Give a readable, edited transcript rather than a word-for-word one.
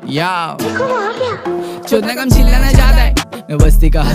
या चोदना कम चिल्लाना ज्यादा है, मैं बस्ती का